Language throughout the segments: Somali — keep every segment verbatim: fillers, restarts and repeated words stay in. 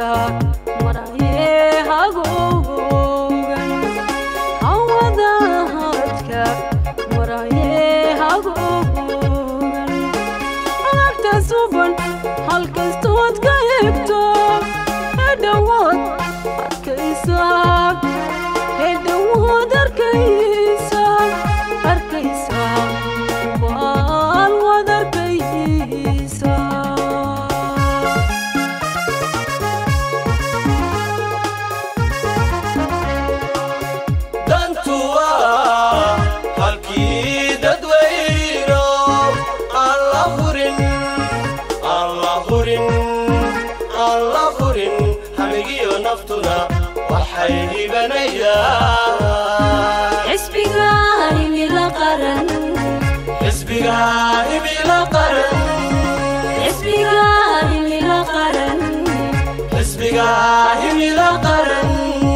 وحيدي بنيا حسبي غايم لقرن حسبي غايم لقرن حسبي غايم لقرن حسبي غايم لقرن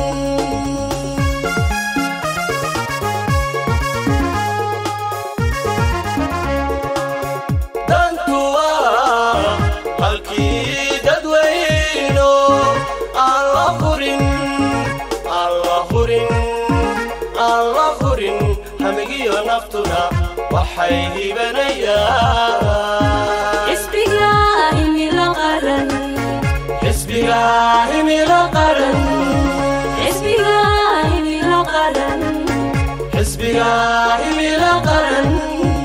نفتنا وحيدي بنيا حسبي غايم لقرن حسبي غايم لقرن حسبي غايم لقرن حسبي غايم لقرن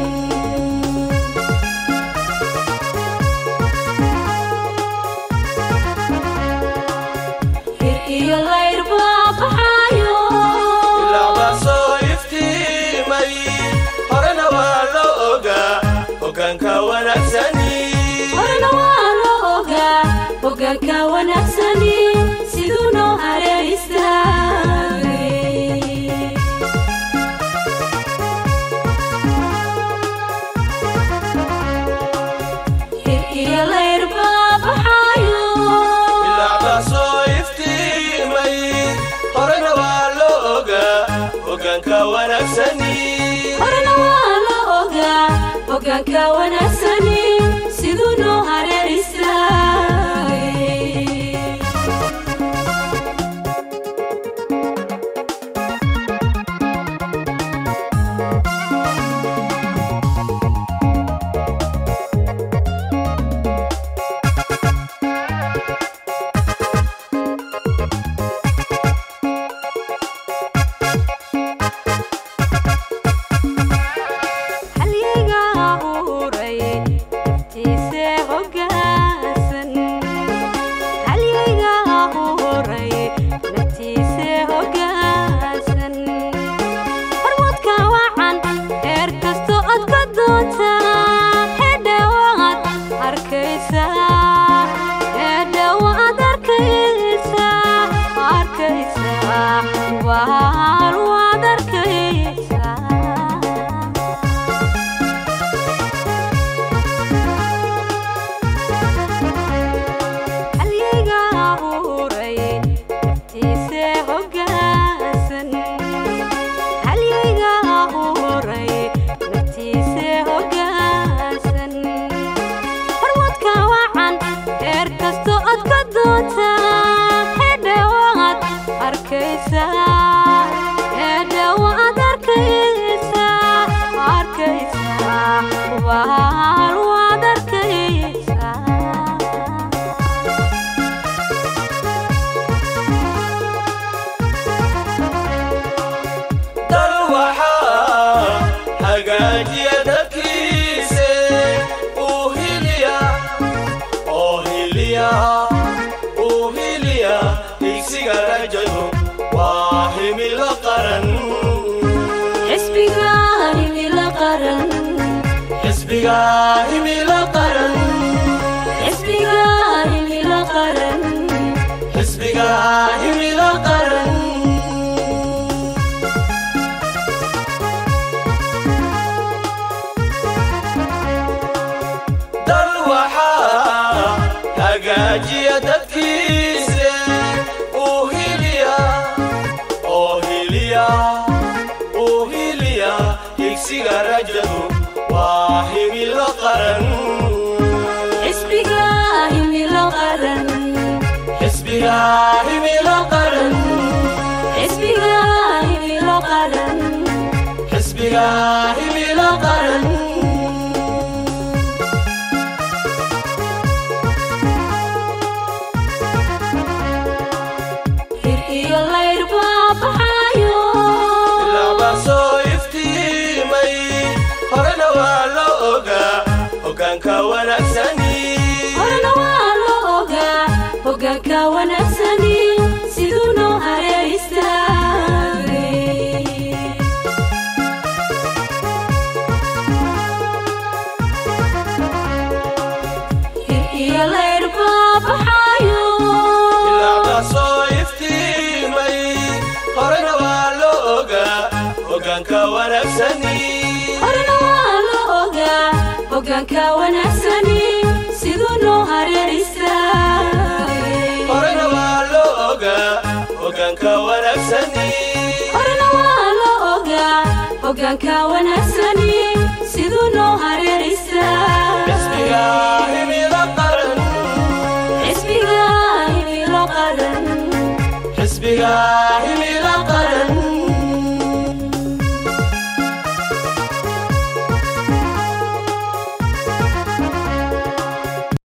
هي الله يرضى بحايو اللعبة صيفتي هرنا والوغا وكانكا ونفسني هرنا والوغا وكانكا ونفسني سيدونو على إستاغي هي الله يرضى بحايو اللعبة صيفتي مي هرنا والوغا وكانكا ونفسني وكانكا ونفسني سيدونو على إستاغي حسبي غايم لقرن حسبي غايم لقرن حسبي غايم لقرن حسبي غايم لقرن دلوحا هجاجي تدكيسي أوهيليا أوهيليا أوهيليا يكسي رجلو واهب القرن حسبي غايم لقرن حسبي xisbiga himilo qaran xisbiga himilo qaran xisbiga himilo qaran hir iyo layr baa baxayo ilaba soo iftiimay horena waa la ogaa hoggaanka wanaagsani horena waa la ogaa hoggaanka wanaagsani siduu noo hareer istaagay hir iyo layr baa baxayo ilaba soo iftiimay horena waa la ogaa hoggaanka wanaagsani horena waa la ogaa hoggaanka wanaagsani siduu noo hareer istaagay horena waa la ogaa hoggaanka wanaagsani horena waa la ogaa hoggaanka wanaagsani siduu noo hareer xisbiga istaagay himilo qaran xisbiga himilo qaran xisbiga